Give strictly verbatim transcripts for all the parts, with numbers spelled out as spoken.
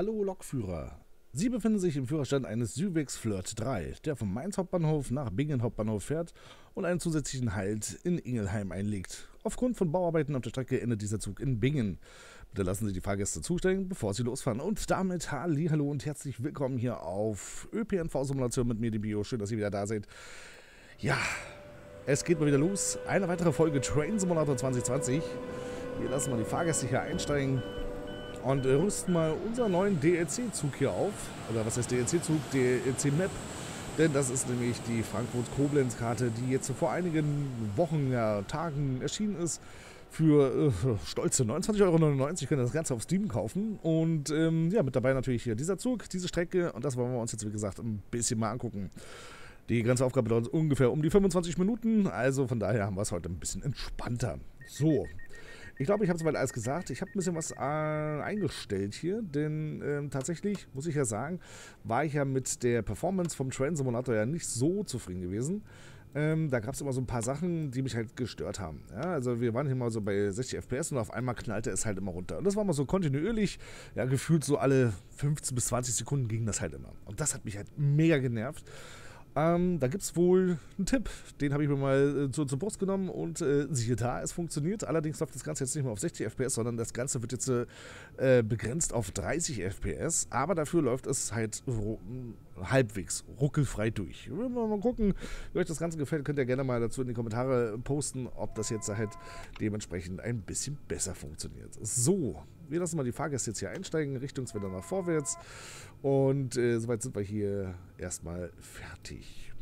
Hallo Lokführer. Sie befinden sich im Führerstand eines Syvex Flirt drei, der vom Mainz Hauptbahnhof nach Bingen Hauptbahnhof fährt und einen zusätzlichen Halt in Ingelheim einlegt. Aufgrund von Bauarbeiten auf der Strecke endet dieser Zug in Bingen. Bitte lassen Sie die Fahrgäste zusteigen, bevor Sie losfahren. Und damit Hallihallo und herzlich willkommen hier auf Ö P N V-Simulation mit mir, die Bio. Schön, dass ihr wieder da seid. Ja, es geht mal wieder los. Eine weitere Folge Train Simulator zwanzig zwanzig. Wir lassen mal die Fahrgäste hier einsteigen. Und äh, rüsten mal unseren neuen D L C-Zug hier auf. Oder was heißt D L C-Zug? D L C-Map. Denn das ist nämlich die Frankfurt-Koblenz-Karte, die jetzt vor einigen Wochen, ja, Tagen erschienen ist. Für äh, stolze neunundzwanzig Euro neunundneunzig könnt ihr das Ganze auf Steam kaufen. Und ähm, ja, mit dabei natürlich hier dieser Zug, diese Strecke. Und das wollen wir uns jetzt, wie gesagt, ein bisschen mal angucken. Die ganze Aufgabe dauert ungefähr um die fünfundzwanzig Minuten. Also von daher haben wir es heute ein bisschen entspannter. So. Ich glaube, ich habe soweit alles gesagt. Ich habe ein bisschen was äh, eingestellt hier, denn äh, tatsächlich, muss ich ja sagen, war ich ja mit der Performance vom Train Simulator ja nicht so zufrieden gewesen. Ähm, da gab es immer so ein paar Sachen, die mich halt gestört haben. Ja, also wir waren hier mal so bei sechzig F P S und auf einmal knallte es halt immer runter. Und das war mal so kontinuierlich, ja, gefühlt so alle fünfzehn bis zwanzig Sekunden ging das halt immer. Und das hat mich halt mega genervt. Ähm, da gibt es wohl einen Tipp, den habe ich mir mal äh, zu, zur Brust genommen und äh, siehe da, es funktioniert. Allerdings läuft das Ganze jetzt nicht mehr auf sechzig F P S, sondern das Ganze wird jetzt äh, begrenzt auf dreißig F P S, aber dafür läuft es halt halbwegs ruckelfrei durch. Wir mal, mal gucken, wie euch das Ganze gefällt, könnt ihr gerne mal dazu in die Kommentare posten, ob das jetzt halt dementsprechend ein bisschen besser funktioniert. So, wir lassen mal die Fahrgäste jetzt hier einsteigen, richtungsweise nach vorwärts und äh, soweit sind wir hier erstmal fertig.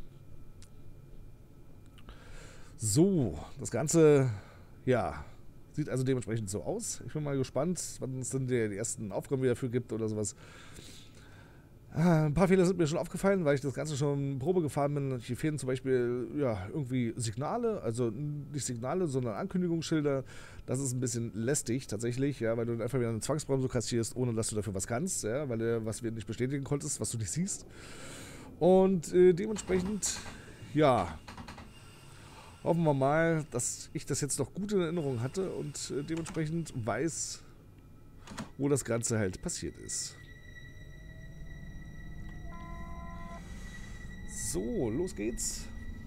So, das Ganze, ja, sieht also dementsprechend so aus. Ich bin mal gespannt, wann es denn die, die ersten Aufgaben wieder dafür gibt oder sowas. Ein paar Fehler sind mir schon aufgefallen, weil ich das Ganze schon Probe gefahren bin. Hier fehlen zum Beispiel ja, irgendwie Signale, also nicht Signale, sondern Ankündigungsschilder. Das ist ein bisschen lästig tatsächlich, ja, weil du einfach wieder eine Zwangsbremse kassierst, ohne dass du dafür was kannst, ja, weil du was wir nicht bestätigen konntest, was du nicht siehst. Und äh, dementsprechend, ja, hoffen wir mal, dass ich das jetzt noch gut in Erinnerung hatte und äh, dementsprechend weiß, wo das Ganze halt passiert ist. So, los geht's.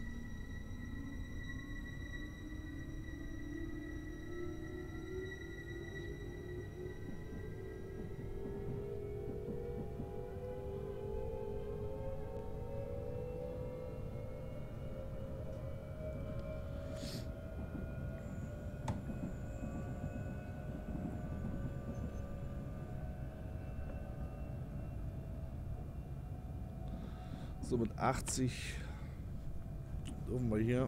So mit achtzig dürfen wir hier.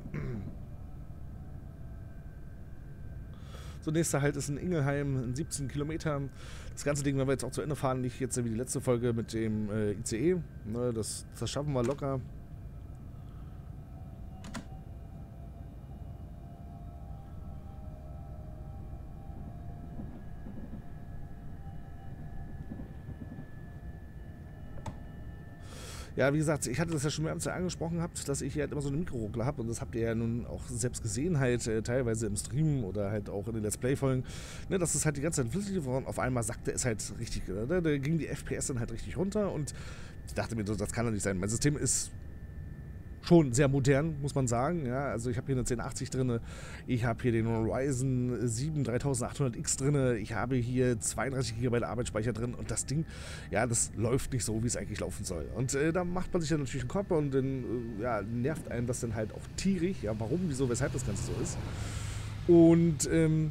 So, nächster Halt ist in Ingelheim, in siebzehn Kilometern. Das ganze Ding werden wir jetzt auch zu Ende fahren, nicht jetzt wie die letzte Folge mit dem äh, I C E. Ne, das, das schaffen wir locker. Ja, wie gesagt, ich hatte das ja schon mehrmals angesprochen gehabt, dass ich hier halt immer so einen Mikroruckler habe und das habt ihr ja nun auch selbst gesehen halt, äh, teilweise im Stream oder halt auch in den Let's Play-Folgen, ne, dass es halt die ganze Zeit flüssig war und auf einmal sackte es halt richtig, ne, da ging die F P S dann halt richtig runter und ich dachte mir, das kann doch nicht sein. Mein System ist schon sehr modern, muss man sagen. Ja, also ich habe hier eine zehn achtzig drin, ich habe hier den Ryzen sieben dreitausendachthundert X drin, ich habe hier zweiunddreißig Gigabyte Arbeitsspeicher drin und das Ding, ja, das läuft nicht so, wie es eigentlich laufen soll. Und äh, da macht man sich dann natürlich einen Kopf und dann äh, ja, nervt einem das dann halt auch tierisch, ja, warum, wieso, weshalb das Ganze so ist. Und ähm,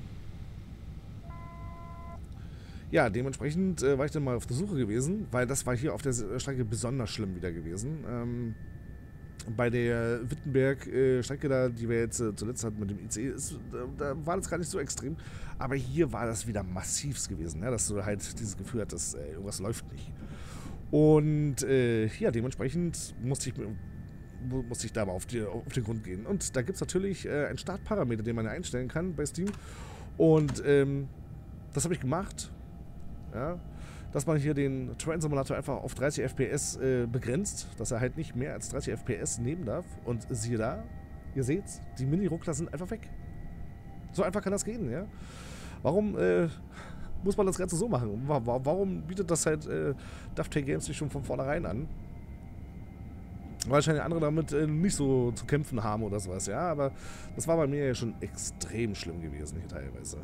ja, dementsprechend äh, war ich dann mal auf der Suche gewesen, weil das war hier auf der Strecke besonders schlimm wieder gewesen. Ähm, Bei der Wittenberg-Strecke da, die wir jetzt äh, zuletzt hatten mit dem I C E, ist, da, da war das gar nicht so extrem. Aber hier war das wieder massivst gewesen, ja, dass du halt dieses Gefühl hattest, äh, irgendwas läuft nicht. Und äh, ja, dementsprechend musste ich, musste ich da mal auf, die, auf den Grund gehen. Und da gibt es natürlich äh, einen Startparameter, den man einstellen kann bei Steam. Und ähm, das habe ich gemacht. Ja. Dass man hier den Train Simulator einfach auf dreißig F P S äh, begrenzt, dass er halt nicht mehr als dreißig F P S nehmen darf. Und siehe da, ihr seht's, die Mini-Ruckler sind einfach weg. So einfach kann das gehen, ja. Warum äh, muss man das Ganze so machen? Warum bietet das halt äh, Dovetail Games nicht schon von vornherein an? Wahrscheinlich andere damit äh, nicht so zu kämpfen haben oder sowas, ja, aber das war bei mir ja schon extrem schlimm gewesen hier teilweise.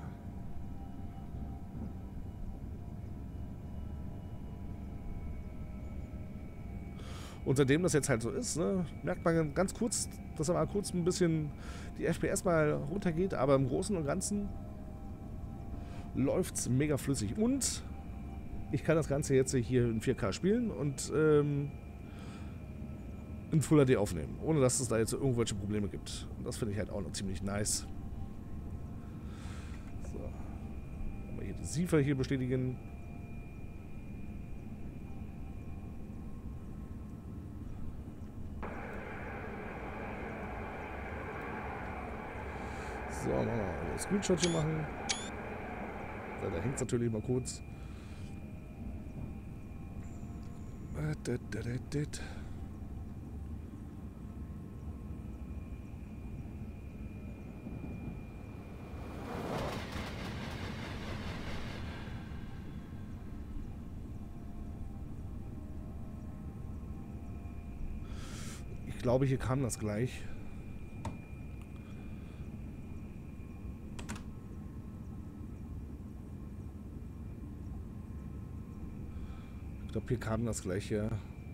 Und seitdem das jetzt halt so ist, ne, merkt man ganz kurz, dass da mal kurz ein bisschen die F P S mal runtergeht, aber im Großen und Ganzen läuft es mega flüssig. Und ich kann das Ganze jetzt hier in vier K spielen und ähm, in Full H D aufnehmen, ohne dass es da jetzt irgendwelche Probleme gibt. Und das finde ich halt auch noch ziemlich nice. So. Mal hier die SIFA hier bestätigen. So, machen wir mal einen Screenshot hier machen. So, da hängt es natürlich mal kurz. Ich glaube, hier kam das gleich. Ich glaube, hier kam das gleich, ja.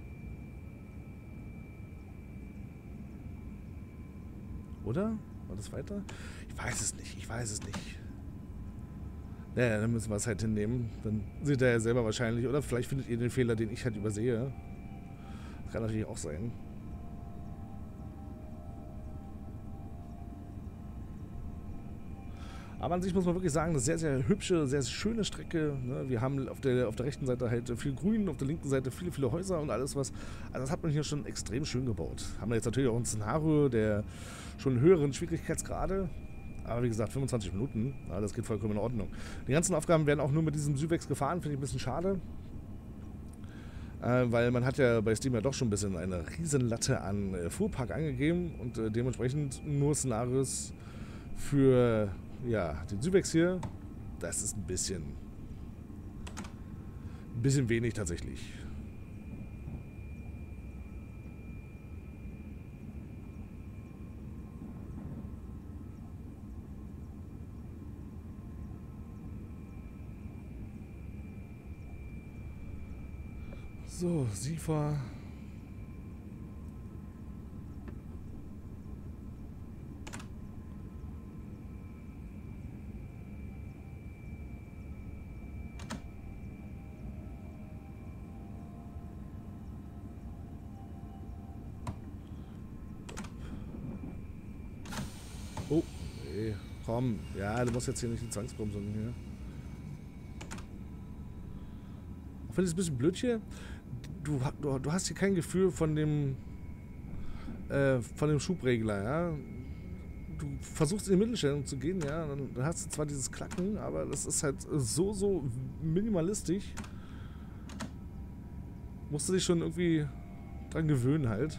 Oder? War das weiter? Ich weiß es nicht, ich weiß es nicht. Naja, dann müssen wir es halt hinnehmen. Dann seht ihr ja selber wahrscheinlich. Oder vielleicht findet ihr den Fehler, den ich halt übersehe. Das kann natürlich auch sein. Aber an sich muss man wirklich sagen, eine sehr, sehr hübsche, sehr schöne Strecke. Wir haben auf der, auf der rechten Seite halt viel Grün, auf der linken Seite viele, viele Häuser und alles was. Also das hat man hier schon extrem schön gebaut. Haben wir jetzt natürlich auch ein Szenario der schon höheren Schwierigkeitsgrade. Aber wie gesagt, fünfundzwanzig Minuten, ja, das geht vollkommen in Ordnung. Die ganzen Aufgaben werden auch nur mit diesem Syvex gefahren, finde ich ein bisschen schade. Äh, weil man hat ja bei Steam ja doch schon ein bisschen eine Riesenlatte an äh, Fuhrpark angegeben und äh, dementsprechend nur Szenarios für... Ja, den Syvex hier, das ist ein bisschen, ein bisschen wenig tatsächlich. So, SIFA. Oh, nee, komm. Ja, du musst jetzt hier nicht die Zwangsbremsung hier. Auch wenn es ein bisschen blöd hier, du, du, du hast hier kein Gefühl von dem äh, von dem Schubregler, ja. Du versuchst in die Mittelstellung zu gehen, ja, dann, dann hast du zwar dieses Klacken, aber das ist halt so, so minimalistisch. Musst du dich schon irgendwie dran gewöhnen halt.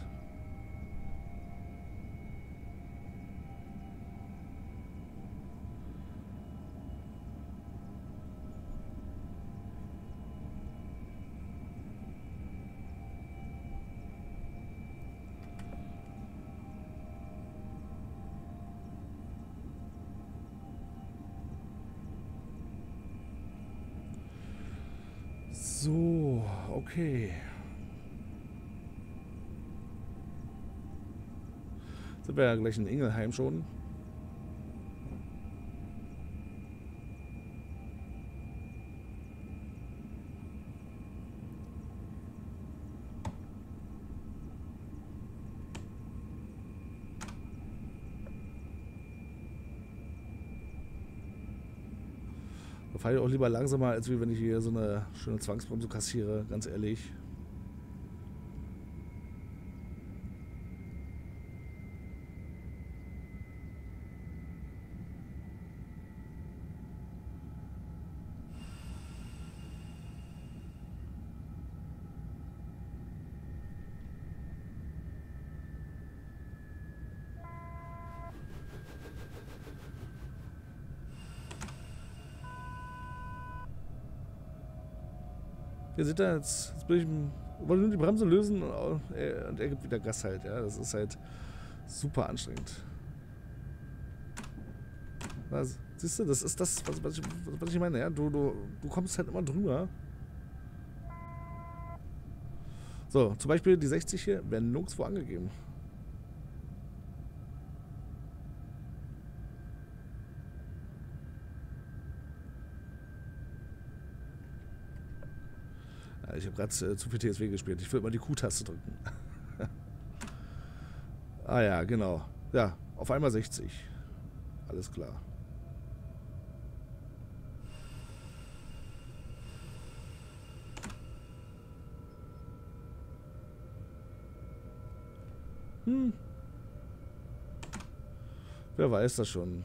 So, okay. Sind wir ja gleich in Ingelheim schon. Da fahre ich auch lieber langsamer, als wie wenn ich hier so eine schöne Zwangsbremse kassiere, ganz ehrlich. Ihr seht da, jetzt, jetzt bin ich, wollte nur die Bremse lösen und er, und er gibt wieder Gas halt, ja. Das ist halt super anstrengend. Was, siehst du, das ist das, was, was, ich, was ich meine, ja. Du, du, du kommst halt immer drüber. So, zum Beispiel die sechzig hier werden nirgendwo angegeben. Ich habe gerade äh, zu viel T S W gespielt. Ich will mal die Q-Taste drücken. Ah ja, genau. Ja, auf einmal sechzig. Alles klar. Hm. Wer weiß das schon.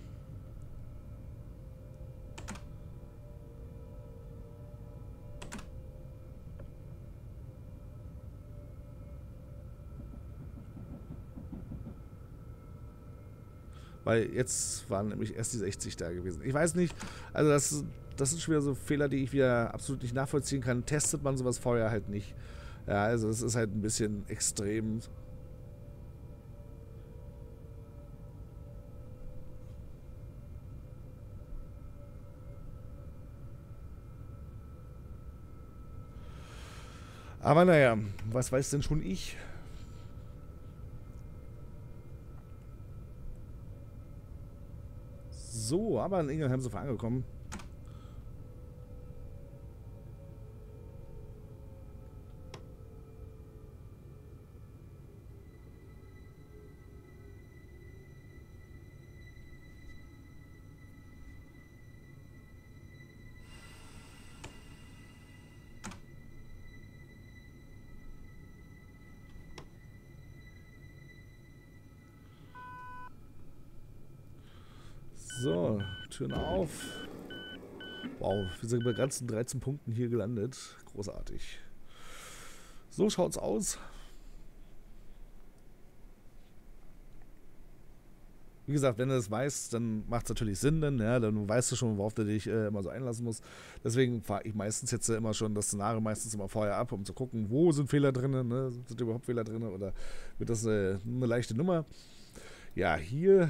Weil jetzt waren nämlich erst die sechzig da gewesen. Ich weiß nicht, also das, das sind schon wieder so Fehler, die ich wieder absolut nicht nachvollziehen kann. Testet man sowas vorher halt nicht. Ja, also es ist halt ein bisschen extrem. Aber naja, was weiß denn schon ich? So, aber in Ingelheim sind wir angekommen. So, Türen auf. Wow, wir sind bei ganzen dreizehn Punkten hier gelandet. Großartig. So schaut's aus. Wie gesagt, wenn du das weißt, dann macht es natürlich Sinn, denn, ja, dann weißt du schon, worauf du dich äh, immer so einlassen musst. Deswegen fahre ich meistens jetzt äh, immer schon das Szenario meistens immer vorher ab, um zu gucken, wo sind Fehler drin, ne? Sind überhaupt Fehler drin oder wird das äh, eine leichte Nummer? Ja, hier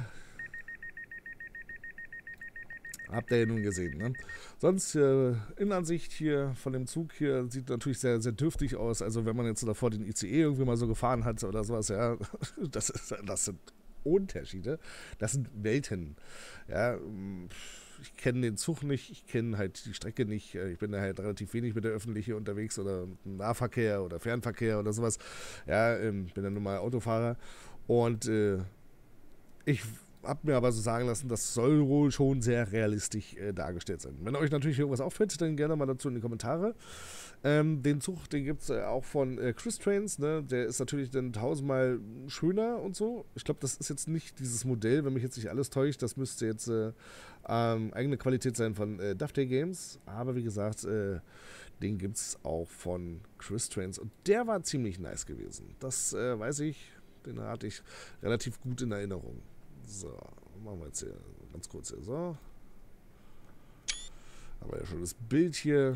habt ihr ja nun gesehen, ne? Sonst, äh, Innenansicht hier von dem Zug hier sieht natürlich sehr, sehr dürftig aus. Also wenn man jetzt davor den I C E irgendwie mal so gefahren hat oder sowas, ja, das, ist, das sind Unterschiede. Das sind Welten. Ja, ich kenne den Zug nicht, ich kenne halt die Strecke nicht. Ich bin da halt relativ wenig mit der Öffentlichen unterwegs oder mit dem Nahverkehr oder Fernverkehr oder sowas. Ja, ähm, bin dann nun mal Autofahrer. Und äh, ich hab mir aber so sagen lassen, das soll wohl schon sehr realistisch äh, dargestellt sein. Wenn euch natürlich irgendwas auffällt, dann gerne mal dazu in die Kommentare. Ähm, den Zug, den gibt es äh, auch von äh, Chris Trains, ne? Der ist natürlich dann tausendmal schöner und so. Ich glaube, das ist jetzt nicht dieses Modell, wenn mich jetzt nicht alles täuscht, das müsste jetzt äh, ähm, eigene Qualität sein von äh, Dovetail Games. Aber wie gesagt, äh, den gibt es auch von Chris Trains und der war ziemlich nice gewesen. Das äh, weiß ich, den hatte ich relativ gut in Erinnerung. So, machen wir jetzt hier ganz kurz hier so. Aber ja schon das Bild hier.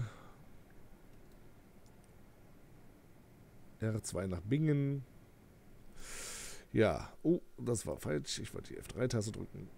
R zwei nach Bingen. Ja, oh, das war falsch. Ich wollte die F drei Taste drücken.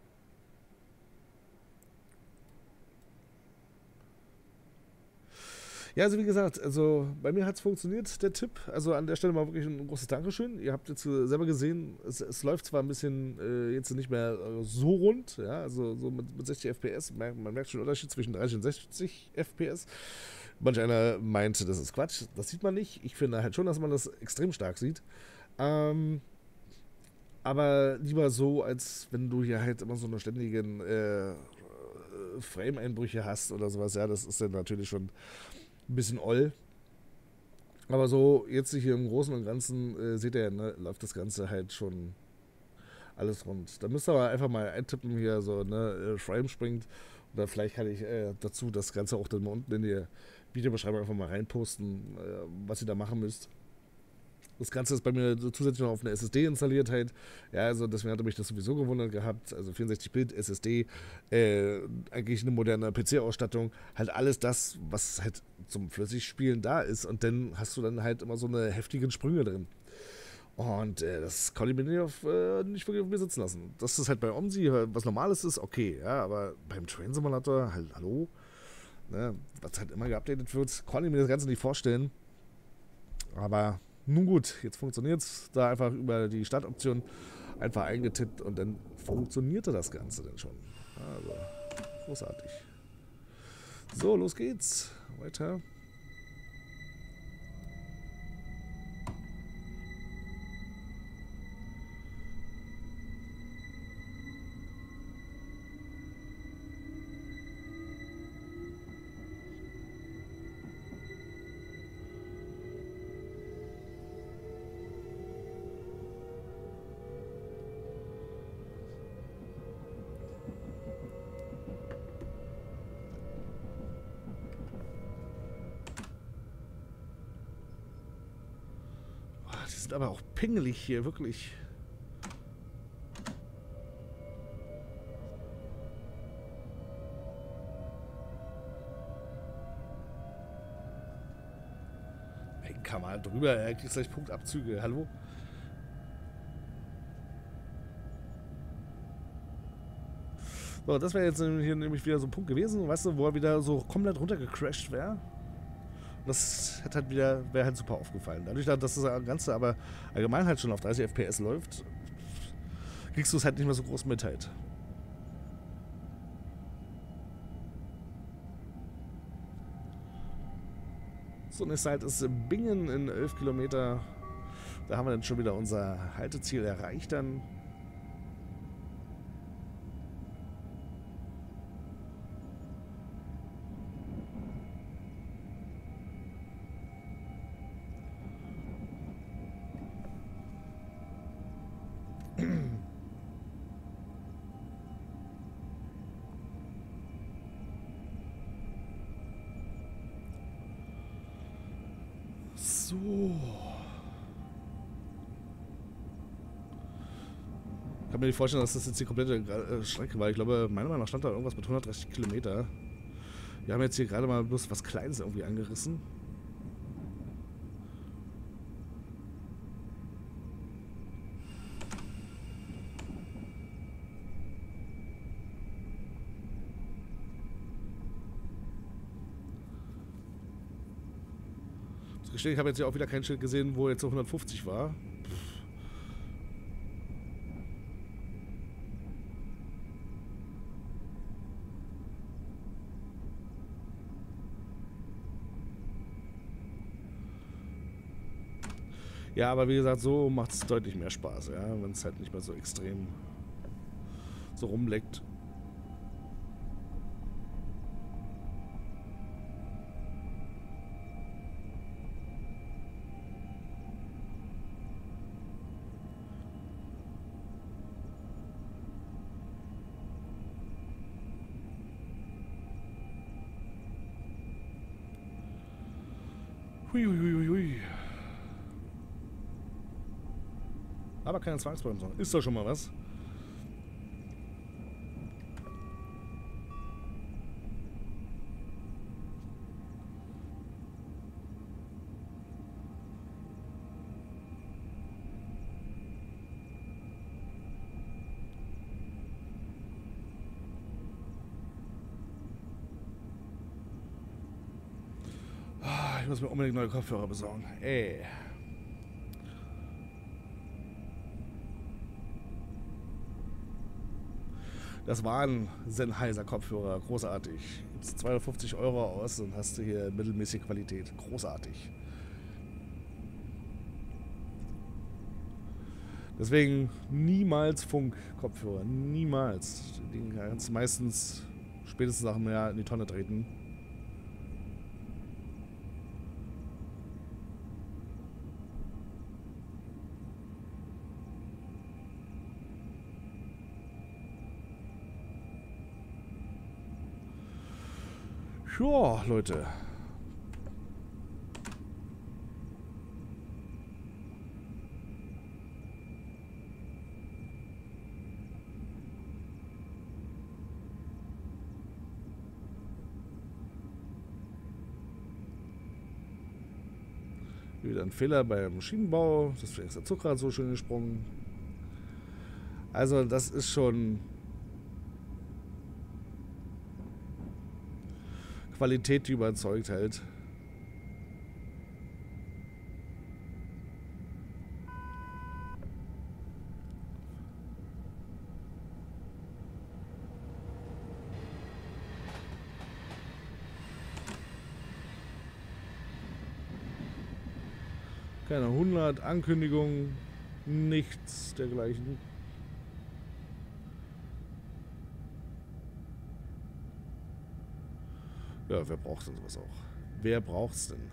Ja, also wie gesagt, also bei mir hat es funktioniert, der Tipp. Also an der Stelle mal wirklich ein großes Dankeschön. Ihr habt jetzt äh, selber gesehen, es, es läuft zwar ein bisschen äh, jetzt nicht mehr äh, so rund, ja, also so mit, mit sechzig F P S, man, man merkt schon den Unterschied zwischen dreißig und sechzig F P S. Manch einer meint, das ist Quatsch, das sieht man nicht. Ich finde halt schon, dass man das extrem stark sieht. Ähm, aber lieber so, als wenn du hier halt immer so eine ständigen äh, Frame-Einbrüche hast oder sowas. Ja, das ist dann natürlich schon ein bisschen oll. Aber so, jetzt hier im Großen und Ganzen, äh, seht ihr, ne, läuft das Ganze halt schon alles rund. Da müsst ihr aber einfach mal eintippen hier, so, ne, Frame springt. Oder vielleicht kann ich äh, dazu das Ganze auch dann mal unten in die Videobeschreibung einfach mal reinposten, äh, was ihr da machen müsst. Das Ganze ist bei mir so zusätzlich noch auf eine S S D installiert halt. Ja, also deswegen hatte mich das sowieso gewundert gehabt. Also vierundsechzig Bit, S S D, äh, eigentlich eine moderne P C-Ausstattung. Halt alles das, was halt zum Flüssigspielen da ist. Und dann hast du dann halt immer so eine heftigen Sprünge drin. Und äh, das konnte ich mir nicht, auf, äh, nicht wirklich auf mir sitzen lassen. Dass das halt bei OMSI was Normales ist, okay. Ja, aber beim Train Simulator, halt, hallo? Ne, was halt immer geupdatet wird, konnte ich mir das Ganze nicht vorstellen. Aber nun gut, jetzt funktioniert es. Da einfach über die Startoption einfach eingetippt und dann funktionierte das Ganze dann schon. Also, großartig. So, los geht's. Weiter. Die sind aber auch pingelig hier, wirklich. Ey, kann man drüber, er kriegt gleich Punktabzüge. Hallo? So, das wäre jetzt hier nämlich wieder so ein Punkt gewesen, weißt du, wo er wieder so komplett runtergecrashed wäre. Das hat halt wieder, wäre halt super aufgefallen. Dadurch, dass das Ganze aber allgemein halt schon auf dreißig F P S läuft, kriegst du es halt nicht mehr so groß mit halt. So, nächste Halt ist Bingen in elf Kilometer. Da haben wir dann schon wieder unser Halteziel erreicht dann. So. Ich kann mir nicht vorstellen, dass das jetzt die komplette Strecke war. Ich glaube, meiner Meinung nach stand da irgendwas mit hundertdreißig Kilometer. Wir haben jetzt hier gerade mal bloß was Kleines irgendwie angerissen. Ich habe jetzt ja auch wieder kein Schild gesehen, wo jetzt so hundertfünfzig war. Ja, aber wie gesagt, so macht es deutlich mehr Spaß, ja, wenn es halt nicht mehr so extrem so rumleckt. Huiuiuiui. Aber keine Zwangsbremsung. Ist doch schon mal was. Ich muss mir unbedingt neue Kopfhörer besorgen. Ey. Das waren Sennheiser Kopfhörer. Großartig. Gibst zweihundertfünfzig Euro aus und hast du hier mittelmäßige Qualität. Großartig. Deswegen niemals Funk-Kopfhörer. Niemals. Die kannst meistens spätestens nach einem Jahr in die Tonne treten. Ja, Leute. Hier wieder ein Fehler beim Schienenbau. Deswegen ist der Zugrad so schön gesprungen. Also das ist schon Qualität, die überzeugt halt. Keine hundert Ankündigungen, nichts dergleichen. Ja, wer braucht denn sowas auch? Wer braucht's denn?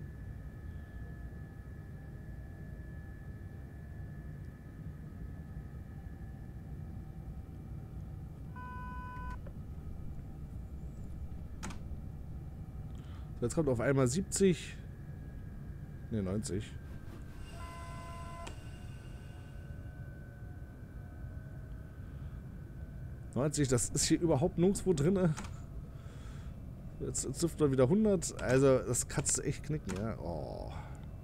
So, jetzt kommt auf einmal siebzig. Ne, neunzig. neunzig, das ist hier überhaupt nirgendwo drin. Jetzt, jetzt dürfte man wieder hundert. Also, das kannst du echt knicken, ja. Oh.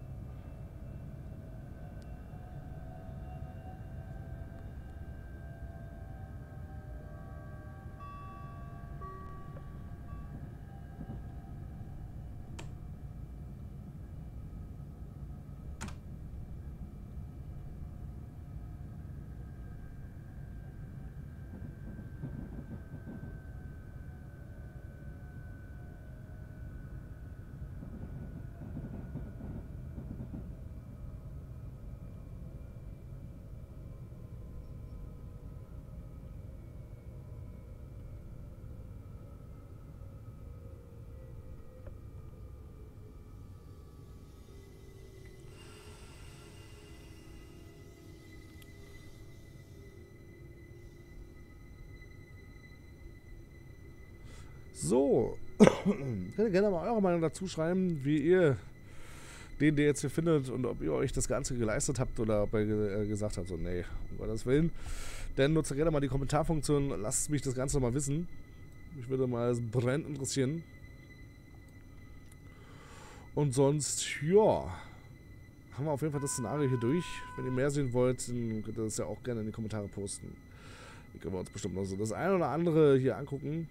So, könnt ihr gerne mal eure Meinung dazu schreiben, wie ihr den, der jetzt hier findet und ob ihr euch das Ganze geleistet habt oder ob ihr äh, gesagt habt, so nee, um Gottes Willen. Dann nutzt gerne mal die Kommentarfunktion, lasst mich das Ganze mal wissen. Mich würde mal brennend interessieren. Und sonst, ja, haben wir auf jeden Fall das Szenario hier durch. Wenn ihr mehr sehen wollt, dann könnt ihr das ja auch gerne in die Kommentare posten. Dann können wir uns bestimmt noch so das eine oder andere hier angucken.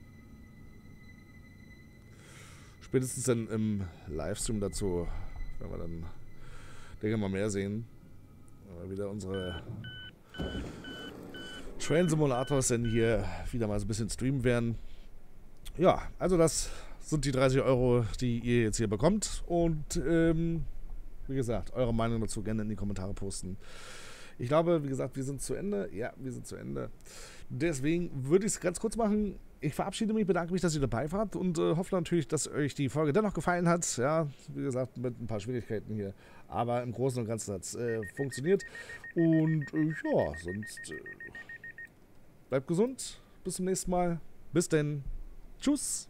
Spätestens dann im Livestream dazu, wenn wir dann, denke ich mal, mehr sehen. Aber wieder unsere Train Simulators dann hier wieder mal so ein bisschen streamen werden. Ja, also das sind die dreißig Euro, die ihr jetzt hier bekommt. Und ähm, wie gesagt, eure Meinung dazu gerne in die Kommentare posten. Ich glaube, wie gesagt, wir sind zu Ende. Ja, wir sind zu Ende. Deswegen würde ich es ganz kurz machen. Ich verabschiede mich, bedanke mich, dass ihr dabei wart und äh, hoffe natürlich, dass euch die Folge dennoch gefallen hat. Ja, wie gesagt, mit ein paar Schwierigkeiten hier. Aber im Großen und Ganzen hat es äh, funktioniert. Und äh, ja, sonst äh, bleibt gesund. Bis zum nächsten Mal. Bis denn. Tschüss.